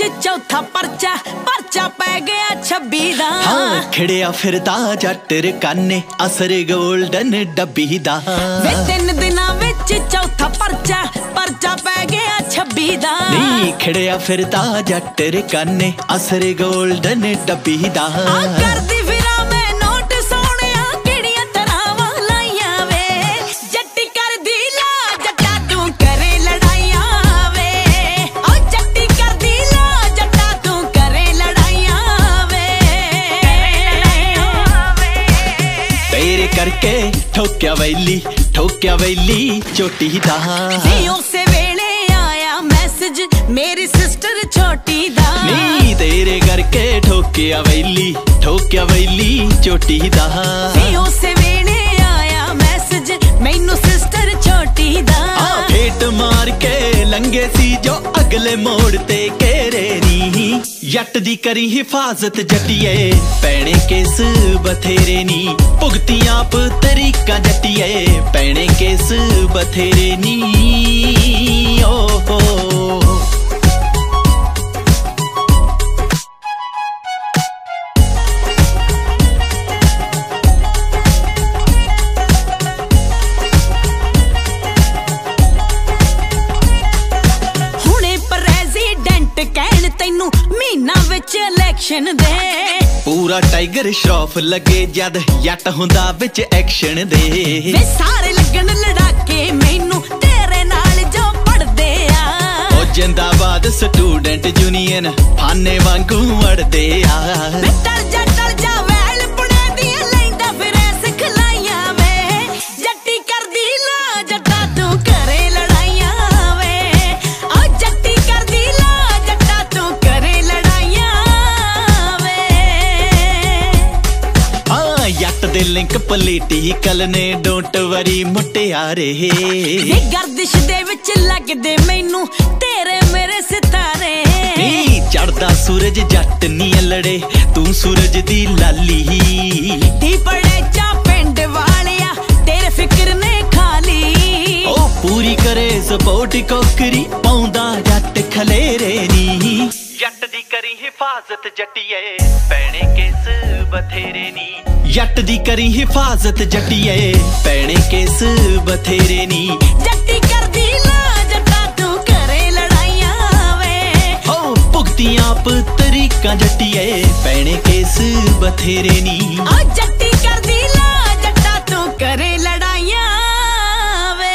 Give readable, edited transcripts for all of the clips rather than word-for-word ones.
विच चौथा परचा परचा पै गया 26 दा। हाँ खिड़िया फिरदा जट रकाने असर गोल्डन डब्बी दा। वे 3 दिनां विच चौथा परचा परचा पै गया 26 दा। नी खिड़िया फिरदा जट रकाने असर गोल्डन डब्बी दा। करदी फिरा मैं नोट सोहणिया किहड़ियां तरावां लाइयां वे। जट्टी करदी ला जट्टा तू करे लड़ाइयां वे। ओ जट्टी करदी ला जट्टा तू करे लड़ाइयां वे। तेरे करके ठोक्या वैली चोटी दा। उसे वेले आया मैसेज मेरी सिस्टर छोटी दा। नी तेरे करके ठोक्या वैली चोटी दा। उसे वेले आया मैसेज मैनू सिस्टर छोटी दा। फेट मार के लंगे सी जो अगले मोड़ ते घेरे नी। जट दी करी हिफाजत जटिए पैणे केस बथेरे नी। भुगती आप तरीका जटिए पैणे केस बथेरे नी। ओ इलेक्शन दे पूरा टाइगर श्रॉफ लगे जद जट हुंदा विच एक्शन दे। वे सारे लगन लड़ाके मैनू तेरे नाल जो पढ़दे आ। ओ जिंदाबाद स्टूडेंट यूनियन फाने वांगू अड़दे आ। वे टल जा वैल पुणे दी लैंदा फिरे सिखलाइयां वे। जट्टी करदी ला जट्टा तू करे लड़ाइयां वे। ओ जट्टी करदी ला जट्टा तू करे लड़ाइयां वे। हाँ जट दे लिंक पॉलिटिकल ने डोंट वरी मुटियारे। ये गर्दिश दे विच लगदे मैनू तेरे मेरे सितारे। चढ़दा सूरज जट नी लड़े तू सूरज दी लाली। दी पड़े चा पिंड वालिया तेरे फिक्र ने खाली। ओ पूरी करे सपोर्ट कोकरी पाउंदा जट खलेरे नी। जट दी करी हिफाजत जटिए पैणे केस बथेरे नी। जट दी करी हिफाजत जटिए पैणे केस बथेरे नी। जट्टी करदी ला जट्टा तू करे लड़ाइयां वे। हो भुगती आप तरीका जटिए पैणे केस बथेरे नी। ओ जट्टी करदी ला जट्टा तू करे लड़ाइयां वे।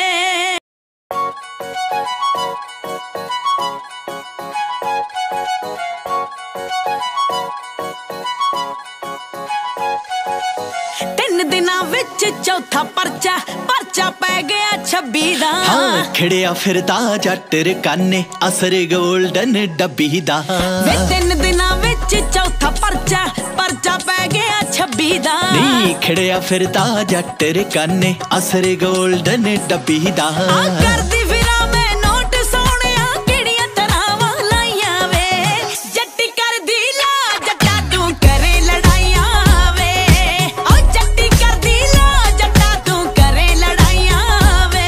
दिनां विच चौथा परचा परचा पै गया 26 दा। हाँ खिड़िया फिरदा जट रकाने असर गोल्डन डब्बी दा। वे 3 दिनां विच चौथा परचा परचा पै गया 26 दा। नी खिड़िया फिरदा जट रकाने असर गोल्डन डब्बी दा। करदी फिरा मैं नोट सोहणिया किहड़ियां तरावां लाइयां वे। जट्टी करदी ला जट्टा तू करे लड़ाइयां वे। ओ जट्टी करदी ला जट्टा तू करे लड़ाइयां वे।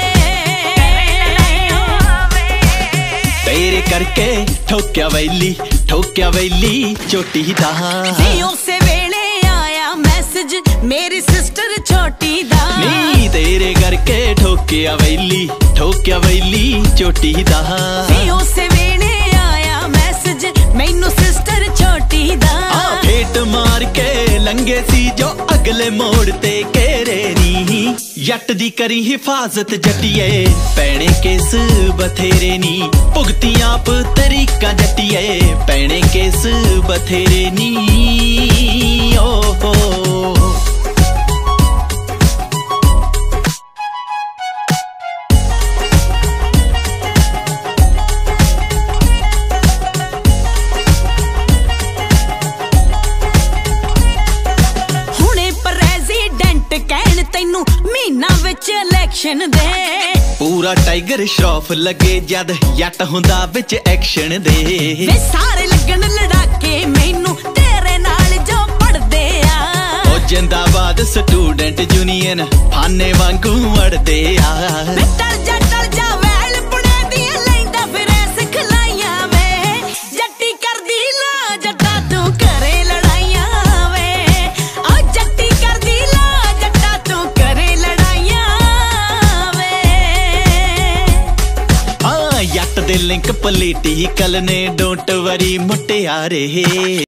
तेरे करके ठोक्या वैली चोटी दा। उसे वेले आया मैसेज मेरी सिस्टर छोटी दा। नी तेरे करके ठोक्या वैली चोटी दा। उसे वेले आया मैसेज मैनू सिस्टर छोटी दा। फेट मार के लंगे सी जो अगले मोड़ ते घेरे नी। जट दी करी हिफाजत जटिए पैणे केस बथेरे नी। भुगती आप तरीका जटिए पैणे केस बथेरे नी। ओ इलेक्शन दे पूरा टाइगर श्रॉफ लगे जद जट हुंदा विच एक्शन दे। वे सारे लगन लड़ाके मैनू तेरे नाल जो पढ़दे आ। ओ जिंदाबाद स्टूडेंट यूनियन फाने वांगू अड़दे आ। वे टल जा वैल पुणे दी लैंदा फिरे सिखलाइयां वे। जट ਜੱਟ ਦੇ ਲਿੰਕ ਪੋਲੀਟੀਕਲ ਨੇ, ਡੋਂਟ ਵਰੀ ਮੁਟਿਆਰੇ।